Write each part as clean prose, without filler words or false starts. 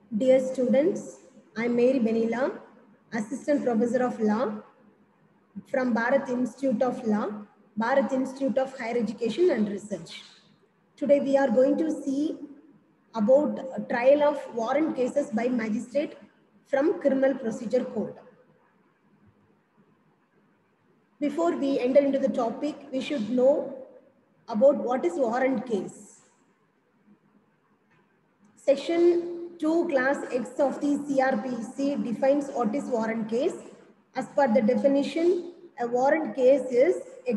Dear students, I am Mary Benila, Assistant Professor of Law from Bharat Institute of Law, Bharat Institute of Higher Education and Research. Today we are going to see about a trial of warrant cases by magistrate from Criminal Procedure Code. Before we enter into the topic, we should know about what is warrant case. Section 2 class X of the CRPC defines what is warrant case. As per the definition, a warrant case is a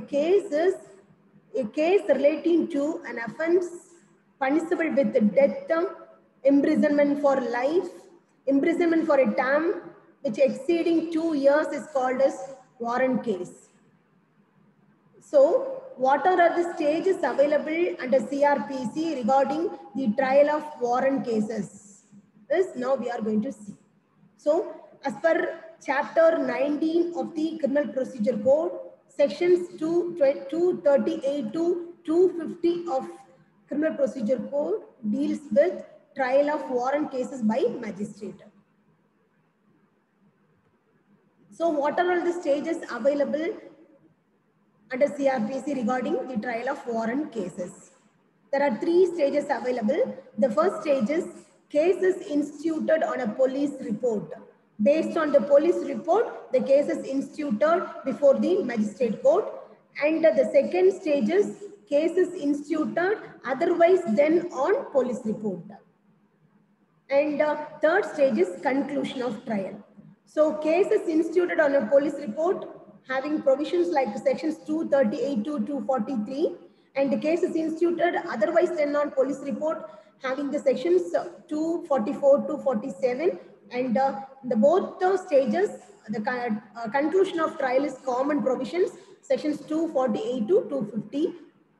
case relating to an offense punishable with death, imprisonment for life, imprisonment for a term which exceeding 2 years is called as warrant case. So, what are the stages available under CRPC regarding the trial of warrant cases? This now we are going to see. So, as per chapter 19 of the Criminal Procedure Code, sections 238 to 250 of Criminal Procedure Code deals with trial of warrant cases by magistrate. So, what are all the stages available under CRPC regarding the trial of warrant cases? There are 3 stages available. The first stage is cases instituted on a police report. Based on the police report, the case is instituted before the magistrate court. And the second stage is cases instituted otherwise than on police report. And third stage is conclusion of trial. So cases instituted on a police report having provisions like sections 238 to 243, and the cases instituted otherwise than on police report having the sections 244 to 47, and the both stages, the conclusion of trial is common provisions sections 248 to 250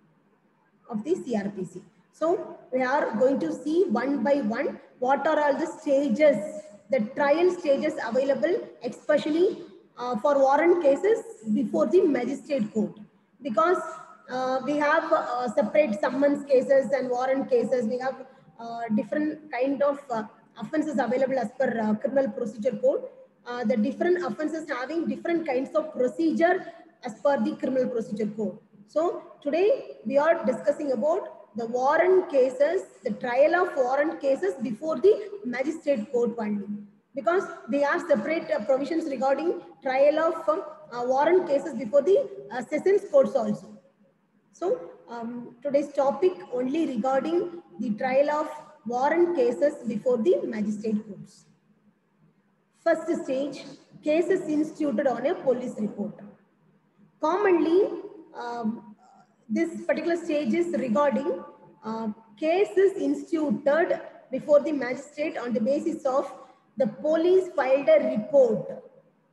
of the CRPC. So we are going to see one by one what are all the stages, the trial stages available, especially for warrant cases before the magistrate court. Because we have separate summons cases and warrant cases. We have different kind of offences available as per Criminal Procedure Code. The different offences having different kinds of procedure as per the Criminal Procedure Code. So today we are discussing about the warrant cases, the trial of warrant cases before the magistrate court only. Because they have separate provisions regarding trial of warrant cases before the sessions courts also. So today's topic only regarding the trial of warrant cases before the magistrate courts. First stage, cases instituted on a police report. Commonly, this particular stage is regarding cases instituted before the magistrate on the basis of the police filed a report.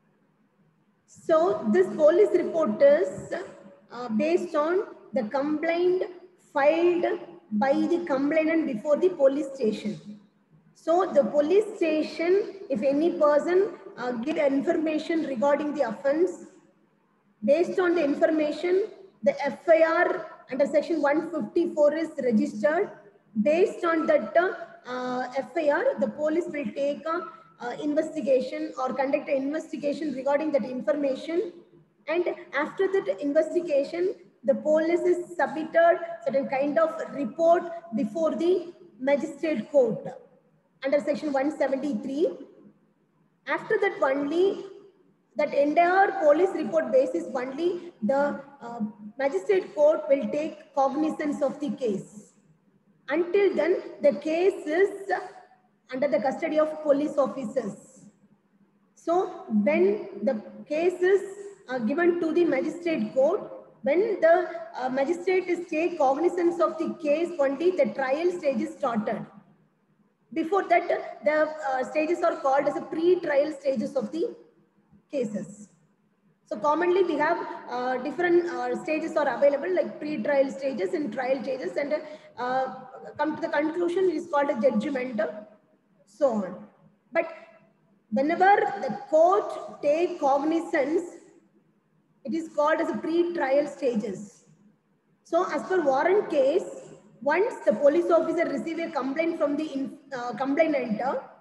So this police report is based on the complaint filed by the complainant before the police station. So the police station, if any person give information regarding the offense, based on the information, the FIR under section 154 is registered. Based on that FIR, the police will take investigation or conduct an investigation regarding that information. And after that investigation, the police is submitted certain kind of report before the magistrate court under section 173. After that only, that entire police report basis only, the magistrate court will take cognizance of the case. Until then, the case is under the custody of police officers. So when the case is given to the magistrate court, when the magistrate is take cognizance of the case, only the trial stage is started. Before that, the stages are called as a pre-trial stages of the cases. So commonly we have different stages are available, like pre-trial stages and trial stages, and come to the conclusion, it is called a judgment, so on. But whenever the court take cognizance, it is called as a pre-trial stages. So as per warrant case, once the police officer receive a complaint from the complainant,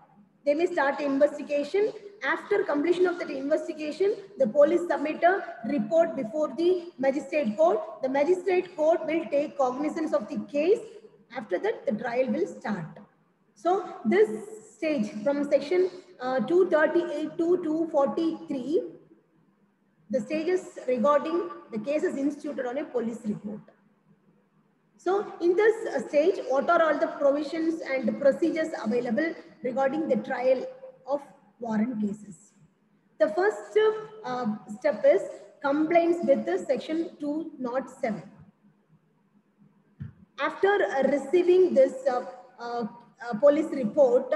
They may start the investigation. After completion of that investigation, the police submit a report before the magistrate court. The magistrate court will take cognizance of the case. After that, the trial will start. So this stage from section 238 to 243, the stages regarding the cases instituted on a police report. So in this stage, what are all the provisions and procedures available regarding the trial of warrant cases? The first step is compliance with the section 207. After receiving this police report,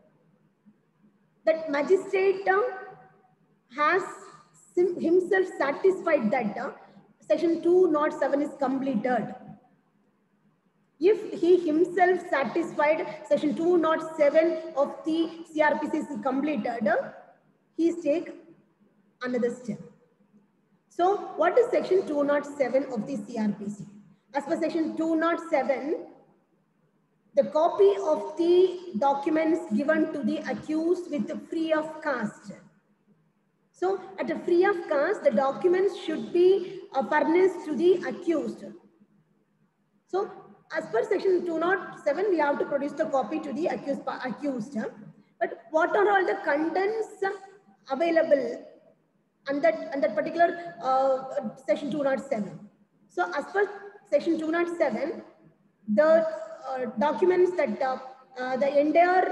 that magistrate has himself satisfied that section 207 is completed. If he himself satisfied section 207 of the CRPC is completed, he take another step. So what is section 207 of the CRPC? As per section 207, the copy of the documents given to the accused with the free of cost. So at a free of cost, the documents should be furnished to the accused. So as per section 207, we have to produce the copy to the accused. But what are all the contents available on that particular section 207? So as per section 207, the documents that the entire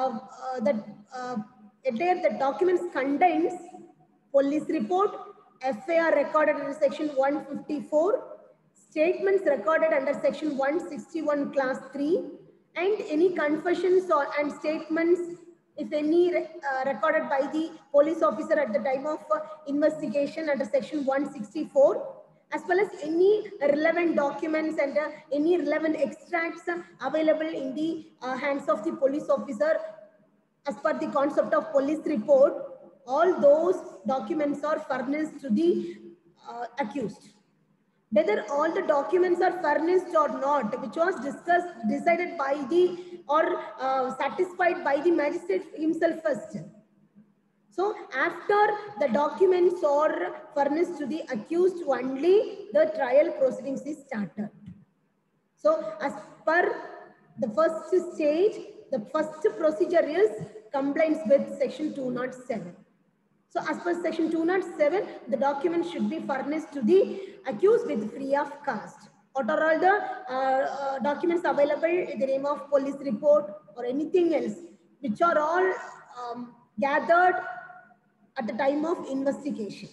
the documents contains police report, FIR recorded under section 154, statements recorded under section 161 class 3, and any confessions and statements, if any, recorded by the police officer at the time of investigation under section 164, as well as any relevant documents and any relevant extracts available in the hands of the police officer as per the concept of police report. All those documents are furnished to the accused. Whether all the documents are furnished or not, which was decided by the or satisfied by the magistrate himself first. So after the documents are furnished to the accused only, the trial proceedings is started. So as per the first stage, the first procedure is compliance with section 207. So as per section 207, the documents should be furnished to the accused with free of cost. What are all the documents available in the name of police report or anything else, which are all gathered at the time of investigation.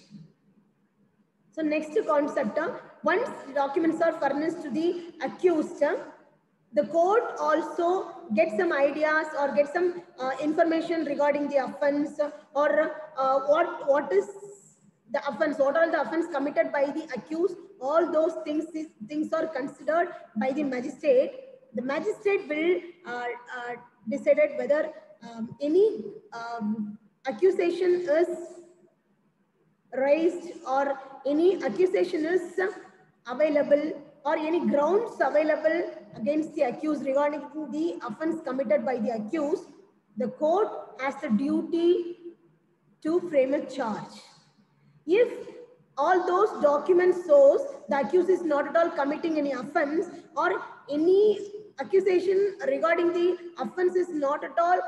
So next concept, once the documents are furnished to the accused, the court also gets some ideas or get some information regarding the offense or what is the offense, what are the offense committed by the accused. All those things are considered by the magistrate. The magistrate will decide whether any accusation is raised or any accusation is available or any grounds available against the accused regarding the offense committed by the accused. The court has the duty to frame a charge. If all those documents shows the accused is not at all committing any offense or any accusation regarding the offense is not at all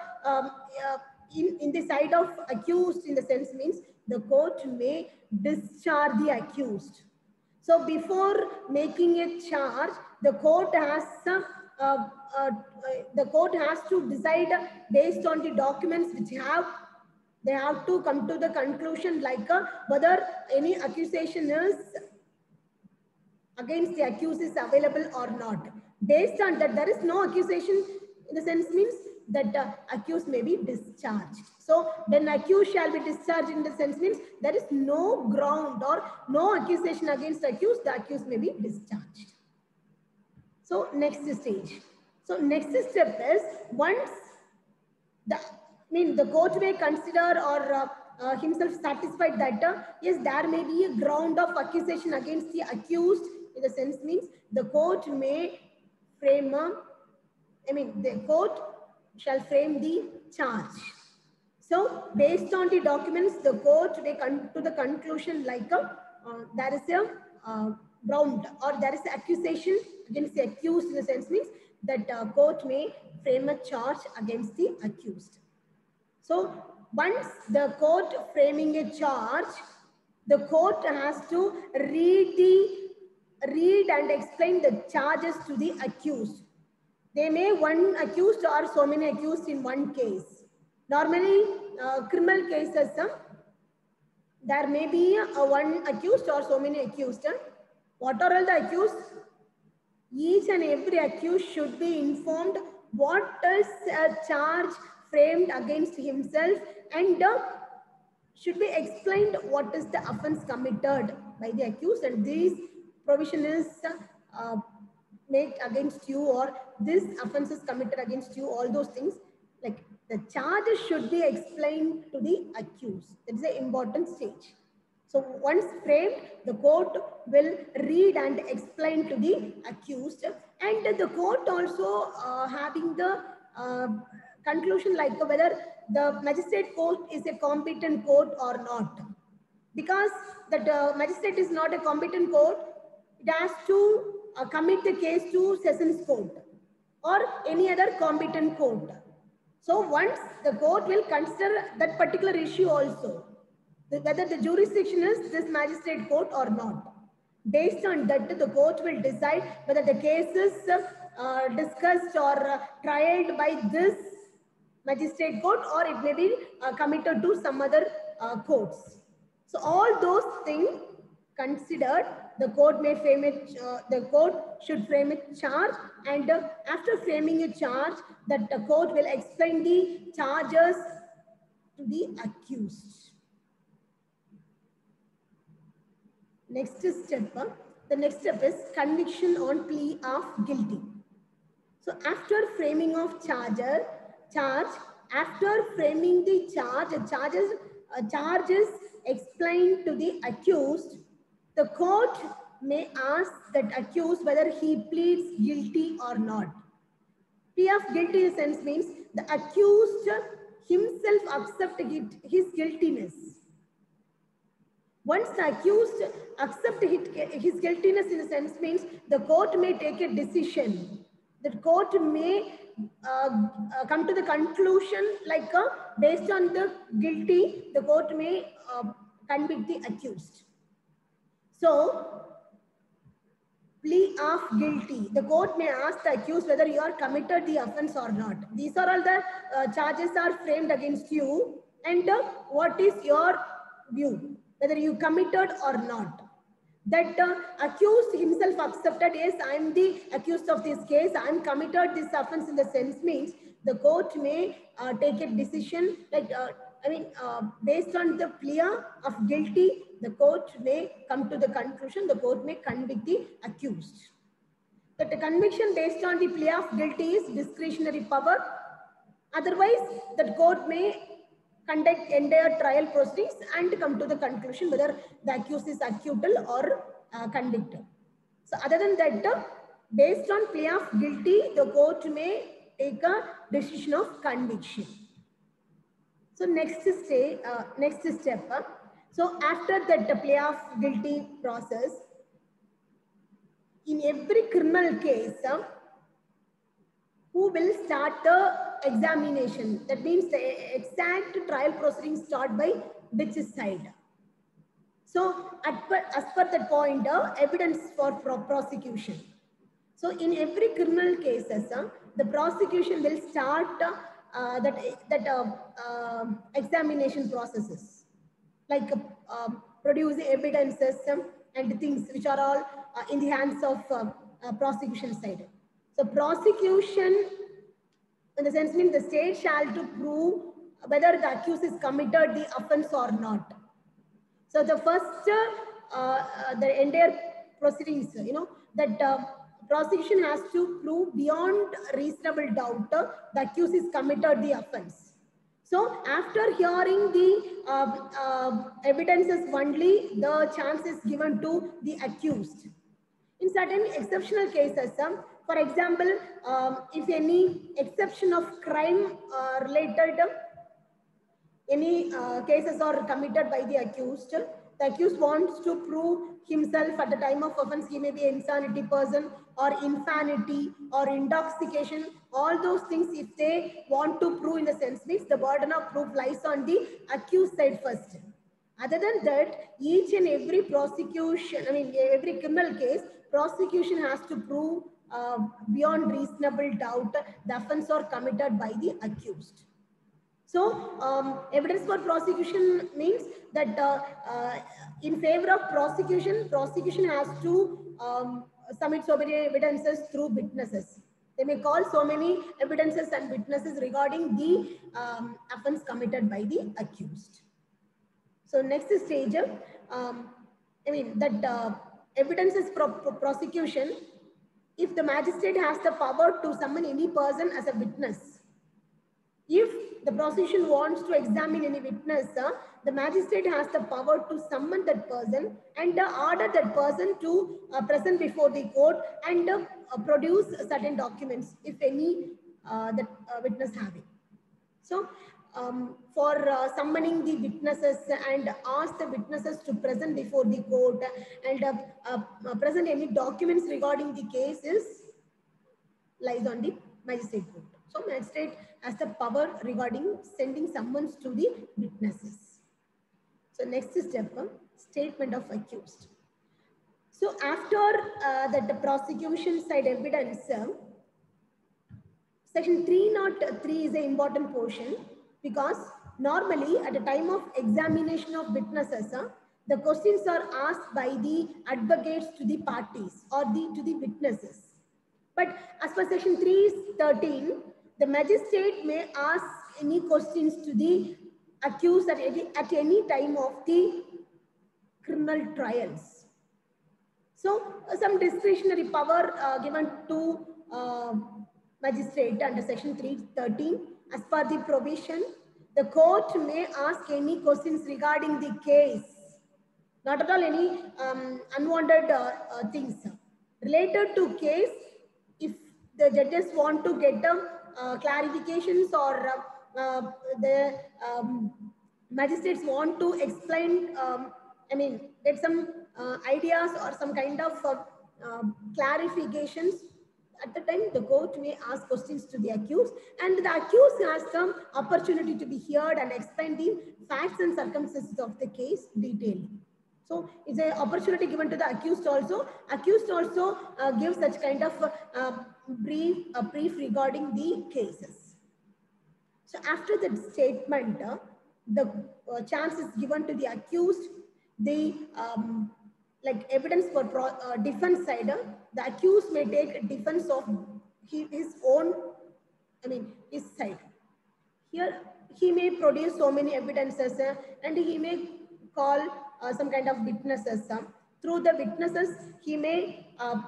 in the side of accused, in the sense means the court may discharge the accused. So before making a charge, the court has to decide based on the documents which they have to come to the conclusion like whether any accusation is against the accused is available or not. Based on that, there is no accusation, in the sense means that accused may be discharged. So then accused shall be discharged, in the sense means there is no ground or no accusation against accused, the accused may be discharged. So next stage. So next step is once the court may consider or himself satisfied that yes, there may be a ground of accusation against the accused, in the sense means the court may frame the court shall frame the charge. So based on the documents, the court may come to the conclusion like there is a ground or there is an accusation against the accused, in the sense means that court may frame a charge against the accused. So once the court framing a charge, the court has to read and explain the charges to the accused. They may one accused or so many accused in one case. Normally, criminal cases, there may be one accused or so many accused. What are all the accused? Each and every accused should be informed what is a charge framed against himself, and should be explained what is the offense committed by the accused, and this provision is made against you, or this offense is committed against you, all those things. Like the charges should be explained to the accused. That is an important stage. So once framed, the court will read and explain to the accused, and the court also having the conclusion like whether the magistrate court is a competent court or not. Because the magistrate is not a competent court, it has to commit the case to sessions court or any other competent court. So once the court will consider that particular issue also, whether the jurisdiction is this magistrate court or not. Based on that, the court will decide whether the case is discussed or tried by this magistrate court, or it may be committed to some other courts. So all those things considered, the court may frame it. The court should frame a charge, and after framing a charge, that the court will explain the charges to the accused. Next step, the next step is conviction on plea of guilty. So after framing of charge, after framing the charges explained to the accused, the court may ask that accused whether he pleads guilty or not. Plea of guilty in a sense means the accused himself accepts his guiltiness. Once the accused accepts his guiltiness, in a sense means the court may take a decision. The court may come to the conclusion like based on the guilty, the court may convict the accused. So, plea of guilty. The court may ask the accused whether you are committed the offense or not. These are all the charges are framed against you, and what is your view? Whether you committed or not. That accused himself accepted, yes, I am the accused of this case, I am committed this offense, in the sense means the court may take a decision like, based on the plea of guilty, the court may come to the conclusion, the court may convict the accused. That the conviction based on the plea of guilty is discretionary power. Otherwise, the court may conduct entire trial proceedings and come to the conclusion whether the accused is acquittal or convicted. So other than that, based on plea of guilty, the court may take a decision of conviction. So next step. So after that plea of guilty process, in every criminal case, who will start the examination? That means the exact trial proceedings start by which side. So as per that point, evidence for prosecution. So in every criminal cases, the prosecution will start examination processes, like produce evidences and things which are all in the hands of prosecution side. So prosecution, in the sense means the state shall to prove whether the accused is committed the offense or not. So the first, the entire proceedings, that prosecution has to prove beyond reasonable doubt the accused is committed the offense. So after hearing the evidences only, the chance is given to the accused. In certain exceptional cases, for example, if any exception of crime related any cases are committed by the accused. The accused wants to prove himself at the time of offense. He may be an insanity person or insanity or intoxication. All those things, if they want to prove in the sense, means the burden of proof lies on the accused side first. Other than that, each and every prosecution, every criminal case, prosecution has to prove beyond reasonable doubt the offense are committed by the accused. So, evidence for prosecution means that in favor of prosecution, prosecution has to submit so many evidences through witnesses. They may call so many evidences and witnesses regarding the offense committed by the accused. So next stage, evidences for prosecution, if the magistrate has the power to summon any person as a witness. If the prosecution wants to examine any witness, the magistrate has the power to summon that person and order that person to present before the court and produce certain documents, if any, that witness having. So, for summoning the witnesses and ask the witnesses to present before the court and present any documents regarding the cases lies on the magistrate court. So, magistrate has the power regarding sending summons to the witnesses. So, next step, statement of accused. So, after that the prosecution side evidence, Section 303 is an important portion because normally at the time of examination of witnesses, the questions are asked by the advocates to the parties or to the witnesses. But as per Section 313, the magistrate may ask any questions to the accused at any time of the criminal trials. So, some discretionary power given to magistrate under Section 313. As per the provision, the court may ask any questions regarding the case, not at all any unwanted things related to case. If the judges want to get clarifications or the magistrates want to explain, get some ideas or some kind of clarifications, at the time the court may ask questions to the accused, and the accused has some opportunity to be heard and explain the facts and circumstances of the case detailedly. So it's an opportunity given to the accused also. Accused also gives such kind of brief regarding the cases. So after that statement, the chance is given to the accused. The like evidence for defense side, the accused may take defense of his own, his side. Here he may produce so many evidences and he may call some kind of witnesses. Through the witnesses, he may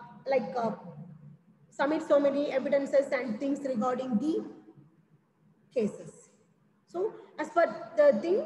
submit so many evidences and things regarding the cases. So as per the thing,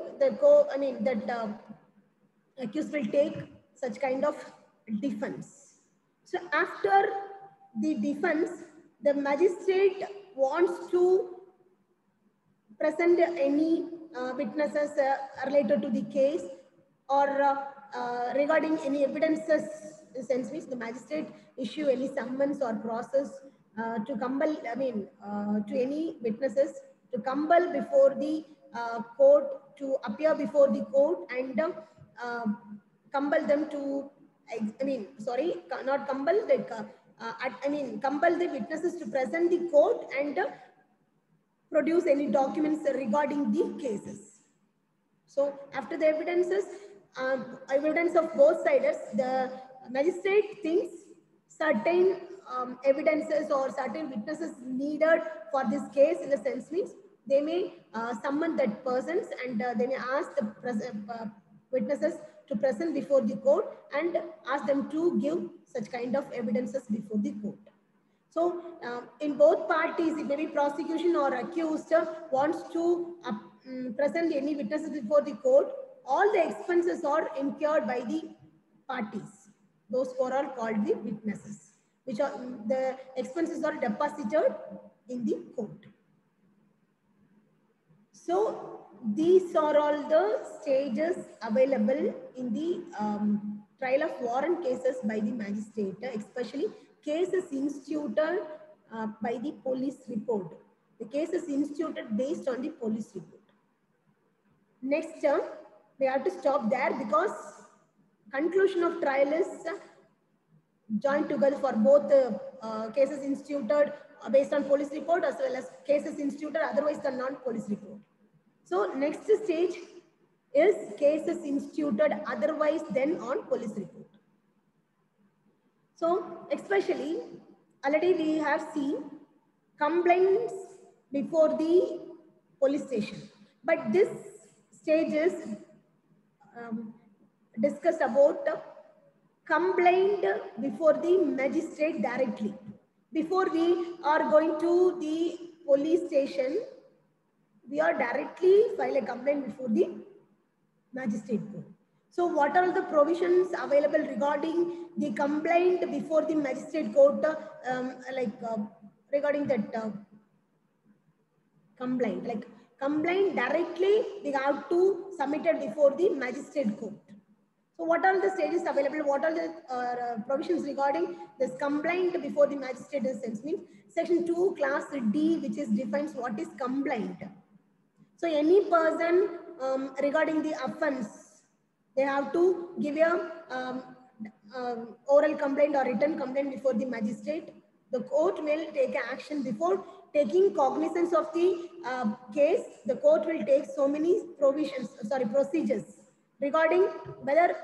accused will take such kind of defense. So after the defense, the magistrate wants to present any witnesses related to the case or regarding any evidences, sense which the magistrate issue any summons or process to compel, to any witnesses to compel before the court, to appear before the court and compel them to, not compel, like, compel the witnesses to present the court and produce any documents regarding the cases. So after the evidences, evidence of both sides, the magistrate thinks certain evidences or certain witnesses needed for this case, in the sense means they may summon that persons and they may ask the witnesses to present before the court and ask them to give such kind of evidences before the court. So in both parties, it may be prosecution or accused wants to present any witnesses before the court, all the expenses are incurred by the parties. Those four are called the witnesses, which are the expenses are deposited in the court. So these are all the stages available in the trial of warrant cases by the magistrate, especially cases instituted by the police report. The case is instituted based on the police report. Next term, we have to stop there because conclusion of trial is joined together for both cases instituted based on police report as well as cases instituted otherwise the non-police report. So next stage is cases instituted otherwise than on police report. So especially already we have seen complaints before the police station, but this stage is discussed about complaint before the magistrate directly. Before we are going to the police station, we are directly file a complaint before the magistrate court. So what are the provisions available regarding the complaint before the magistrate court, regarding that complaint? Like complaint directly, we have to submit it before the magistrate court. So what are the stages available? What are the provisions regarding this complaint before the magistrate instance? Means section 2 class D, which is defines what is complaint. So any person regarding the offense, they have to give a oral complaint or written complaint before the magistrate. The court will take action before taking cognizance of the case. The court will take so many procedures regarding whether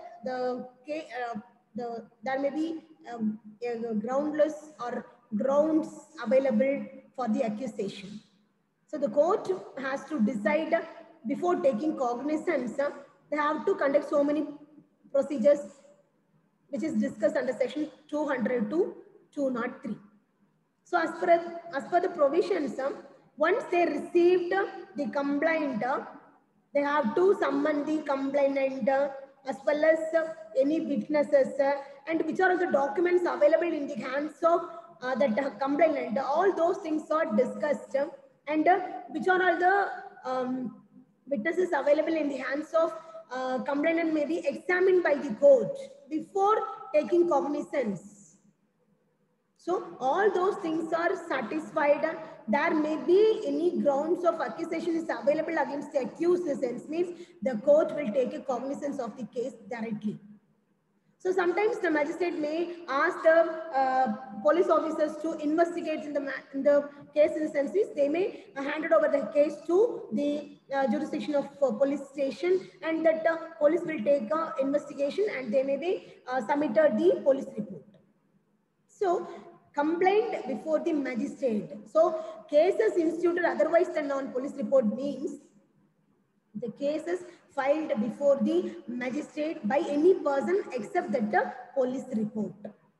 there may be groundless or grounds available for the accusation. So the court has to decide before taking cognizance. They have to conduct so many procedures which is discussed under section 200 to 203. So as per the provisions, once they received the complaint, they have to summon the complainant as well as any witnesses and which are the documents available in the hands of the complainant. All those things are discussed and which are all the witnesses available in the hands of complainant may be examined by the court before taking cognizance. So all those things are satisfied. There may be any grounds of accusation is available against the accused, means the court will take a cognizance of the case directly. So sometimes the magistrate may ask the police officers to investigate in the case instances. They may hand over the case to the jurisdiction of police station, and that police will take investigation and they may be submitted the police report. So complaint before the magistrate. So cases instituted otherwise than non-police report means the cases filed before the magistrate by any person except that the police report.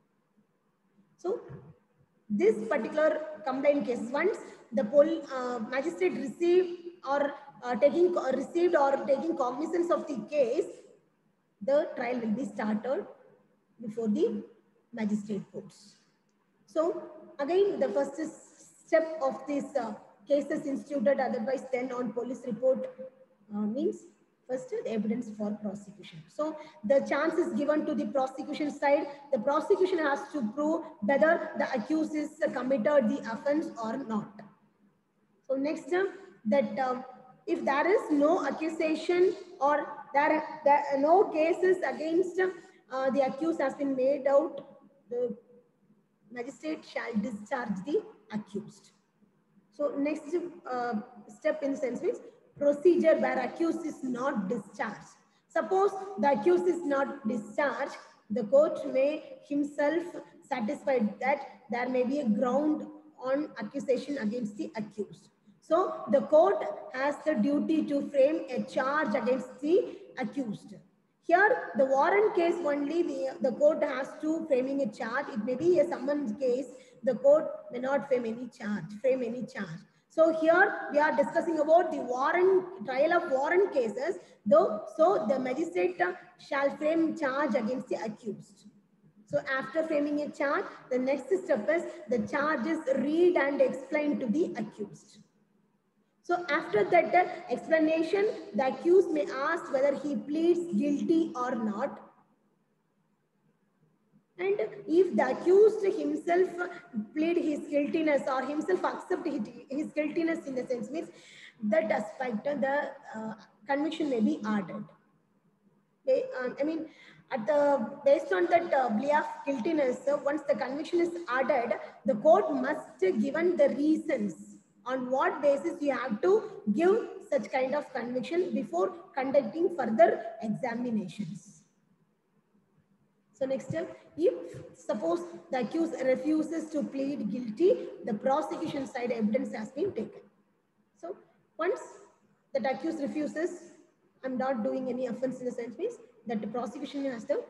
So this particular complaint case, once the magistrate received or taking cognizance of the case, the trial will be started before the magistrate courts. So again, the first step of this cases instituted otherwise then on police report means first the evidence for prosecution. So the chance is given to the prosecution side. The prosecution has to prove whether the accused is committed the offense or not. So next that if there is no accusation or there are no cases against the accused has been made out, the magistrate shall discharge the accused. So next step in the sense means procedure where accused is not discharged. Suppose the accused is not discharged, the court may himself satisfied that there may be a ground on accusation against the accused. So the court has the duty to frame a charge against the accused. Here, the warrant case only, the court has to framing a charge. It may be a summons case. The court may not frame any charge. So here we are discussing about the trial of warrant cases. So the magistrate shall frame charge against the accused. So after framing a charge, the next step is the charge is read and explained to the accused. So after that explanation, the accused may ask whether he pleads guilty or not. And if the accused himself plead his guiltiness or himself accept his guiltiness, in the sense means that aspect, the conviction may be added. I mean, based on that plea of guiltiness, once the conviction is added, the court must given the reasons on what basis you have to give such kind of conviction before conducting further examinations. So next step, if suppose the accused refuses to plead guilty, the prosecution side evidence has been taken. So once the accused refuses, I'm not doing any offense, in the sense means that the prosecution has to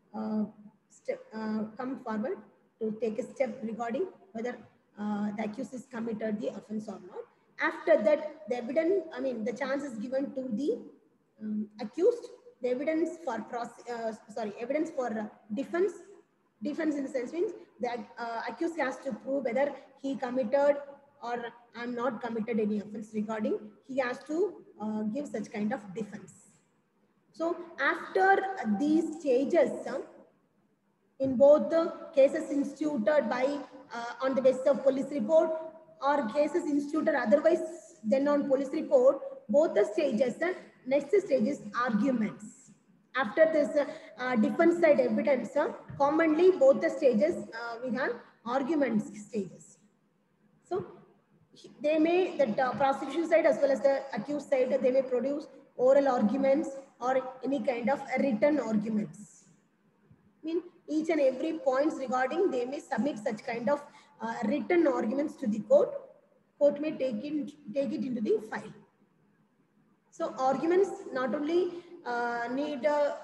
come forward to take a step regarding whether the accused has committed the offense or not. After that, the evidence, I mean, the chance is given to the accused. The evidence for evidence for defense. Defense, in the sense means the accused has to prove whether he committed or I'm not committed any offense regarding. He has to give such kind of defense. So after these stages, in both the cases instituted by on the basis of police report or cases instituted otherwise then on police report, both the stages, next stage is arguments. After this defense side evidence, commonly both the stages we have arguments stages. So they may, the prosecution side as well as the accused side, they may produce oral arguments or any kind of written arguments. I mean, each and every points regarding, they may submit such kind of written arguments to the court. Court may take it into the file. So arguments not only need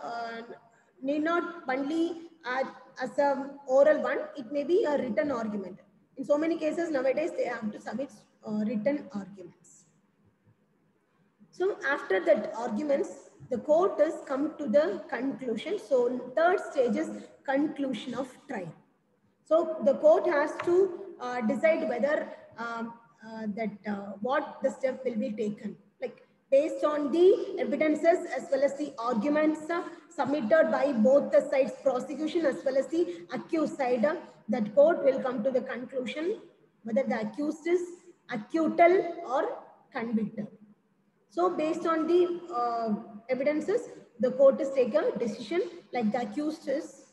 not only as a oral one, it may be a written argument. In so many cases nowadays, they have to submit written arguments. So after that arguments, the court has come to the conclusion. So third stage is conclusion of trial. So the court has to decide whether what the step will be taken. Like based on the evidences as well as the arguments submitted by both the sides, prosecution as well as the accused side, that court will come to the conclusion whether the accused is acquittal or convicted. So based on the evidences, the court is take a decision like the accused is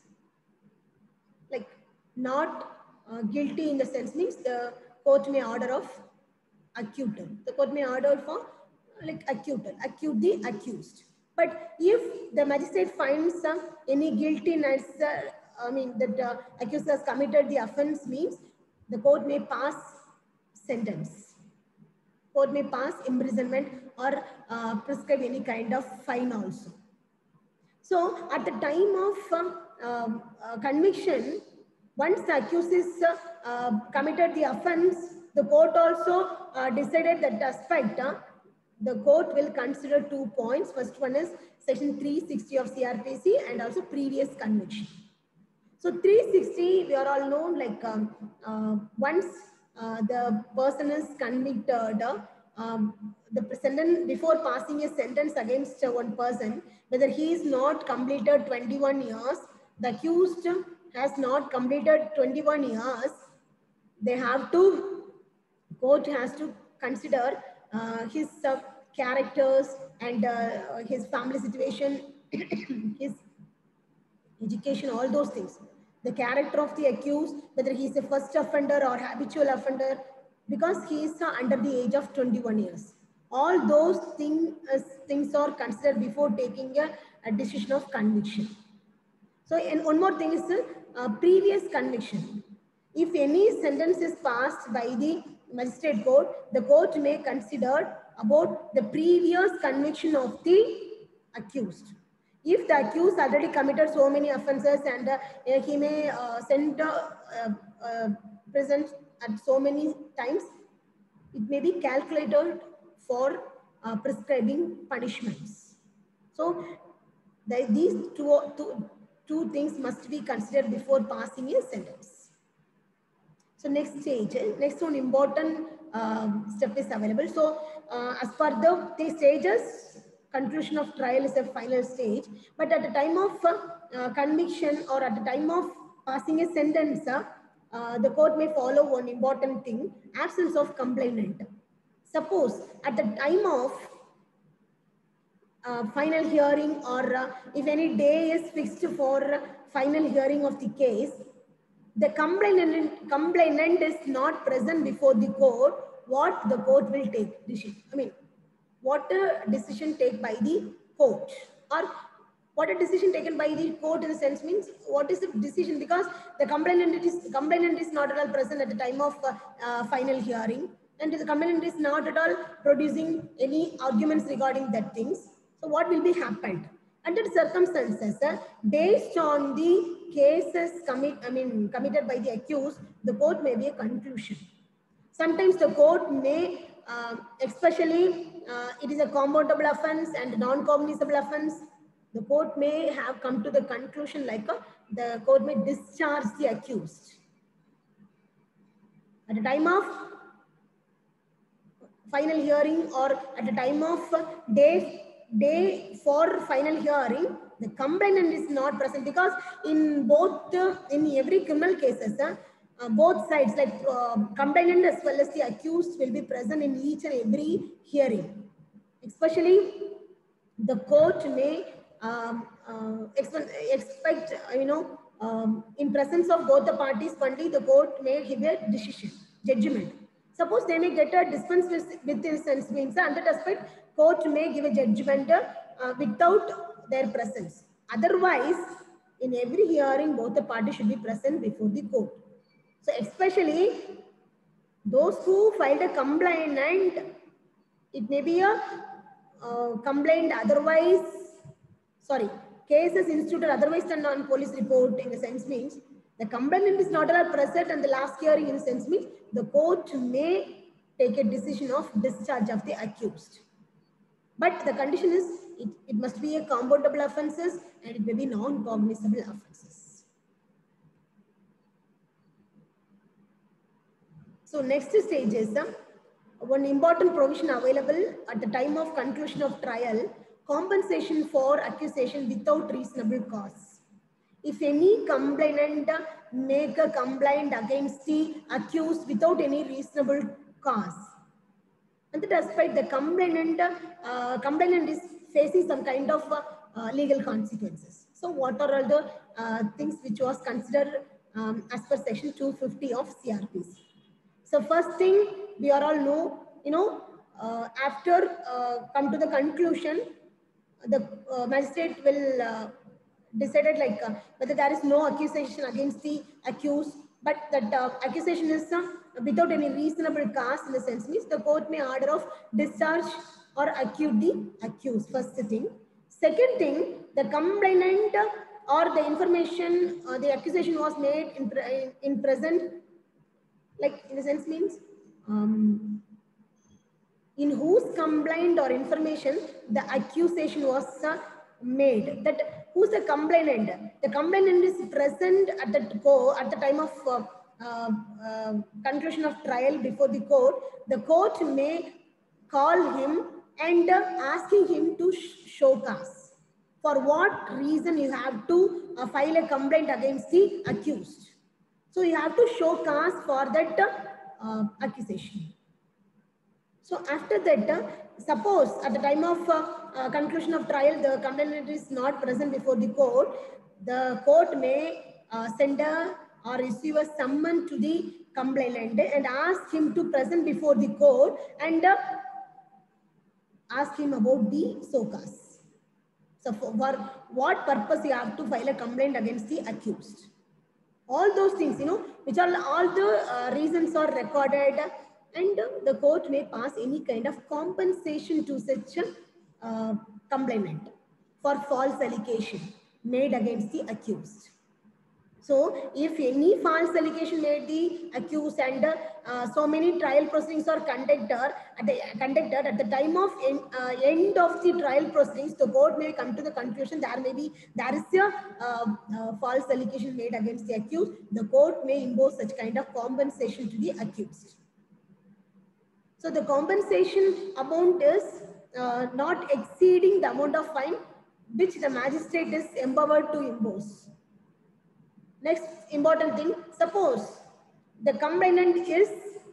like not guilty, in the sense means the court may order of acquittal. The court may order for like acquittal, acquit the accused. But if the magistrate finds any guiltiness, I mean that accused has committed the offense, means the court may pass sentence. Court may pass imprisonment or prescribe any kind of fine also. So at the time of conviction, once the accused is committed the offense, the court also decided that aspect. The court will consider 2 points. First one is section 360 of CRPC and also previous conviction. So 360, we are all known, like once the person is convicted, the sentence, before passing a sentence against one person, whether he is not completed 21 years, the accused has not completed 21 years, they have to, court has to consider his characters and his family situation, his education, all those things. The character of the accused, whether he is a first offender or habitual offender, because he is under the age of 21 years. All those things are considered before taking a decision of conviction. So, and one more thing is previous conviction. If any sentence is passed by the magistrate court, the court may consider about the previous conviction of the accused. If the accused already committed so many offences and he may send present at so many times, it may be calculated for prescribing punishments. So these two things must be considered before passing a sentence. So next stage, next one important step is available. So as per the stages, conclusion of trial is a final stage, but at the time of conviction or at the time of passing a sentence, the court may follow one important thing: absence of complainant. Suppose at the time of final hearing, or if any day is fixed for final hearing of the case, the complainant is not present before the court, what the court will take decision. I mean, what a decision taken by the court, or what a decision taken by the court in a sense means what is the decision, because the complainant is not at all present at the time of final hearing, and the complainant is not at all producing any arguments regarding that things. So what will be happened under the circumstances based on the cases committed by the accused, the court may be a conclusion. Sometimes the court may, especially it is a compoundable offense and non-cognizable offense, the court may have come to the conclusion like the court may discharge the accused. At the time of final hearing or at the time of day for final hearing, the complainant is not present, because in both in every criminal cases, both sides like complainant as well as the accused will be present in each and every hearing. Especially the court may expect in presence of both the parties only the court may give a judgment. Suppose they may get a dispense with this sense means under that aspect court may give a judgment without their presence. Otherwise, in every hearing both the parties should be present before the court. So especially those who filed a complaint, and it may be a complaint otherwise, cases instituted otherwise than on police report in a sense means the complainant is not allowed present, and the last hearing in a sense means the court may take a decision of discharge of the accused. But the condition is it must be a compoundable offenses and it may be non-cognizable offenses. So next stage is one important provision available at the time of conclusion of trial: compensation for accusation without reasonable cause. If any complainant make a complaint against the accused without any reasonable cause, and that aspect the complainant is facing some kind of legal consequences. So what are all the things which was considered as per section 250 of CRPC? So first thing we are all know, after come to the conclusion, the magistrate will decided like whether there is no accusation against the accused, but that accusation is without any reasonable cause in the sense means the court may order of discharge or acquit the accused. First thing. Second thing, the complainant or the information the accusation was made in present, like in the sense means in whose complaint or information the accusation was made. That who's the complainant? The complainant is present at the time of conclusion of trial before the court. The court may call him and asking him to show cause. For what reason you have to file a complaint against the accused? So you have to show cause for that accusation. So after that, suppose at the time of conclusion of trial, the complainant is not present before the court may send or issue a summon to the complainant and ask him to present before the court and ask him about the show cause. So for what purpose you have to file a complaint against the accused? All those things, which are all the reasons are recorded, and the court may pass any kind of compensation to such a complainant for false allegation made against the accused. So if any false allegation made the accused and so many trial proceedings are conducted at the time of end of the trial proceedings, the court may come to the conclusion there is a false allegation made against the accused. The court may impose such kind of compensation to the accused. So the compensation amount is not exceeding the amount of fine which the magistrate is empowered to impose. Next important thing, suppose the complainant is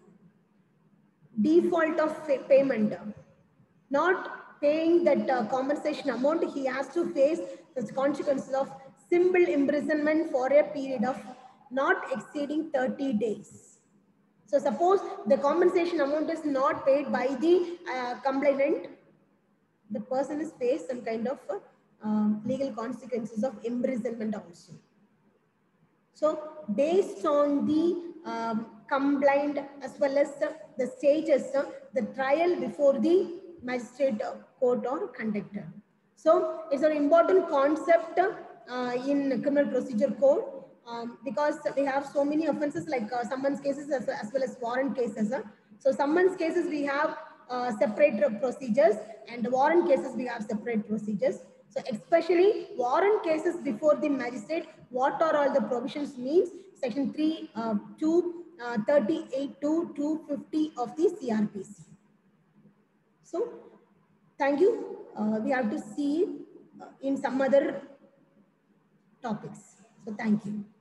default of payment, not paying that compensation amount, he has to face the consequences of simple imprisonment for a period of not exceeding 30 days. So suppose the compensation amount is not paid by the complainant, the person is faced some kind of legal consequences of imprisonment also. So based on the complaint as well as the stages, the trial before the magistrate court or conducted. So it's an important concept in criminal procedure code because we have so many offenses like summons cases as well as warrant cases. So summons cases we have separate procedures, and warrant cases we have separate procedures. So especially warrant cases before the magistrate, what are all the provisions means section 3 to 38 to 250 of the CRPC. So thank you. We have to see in some other topics. So thank you.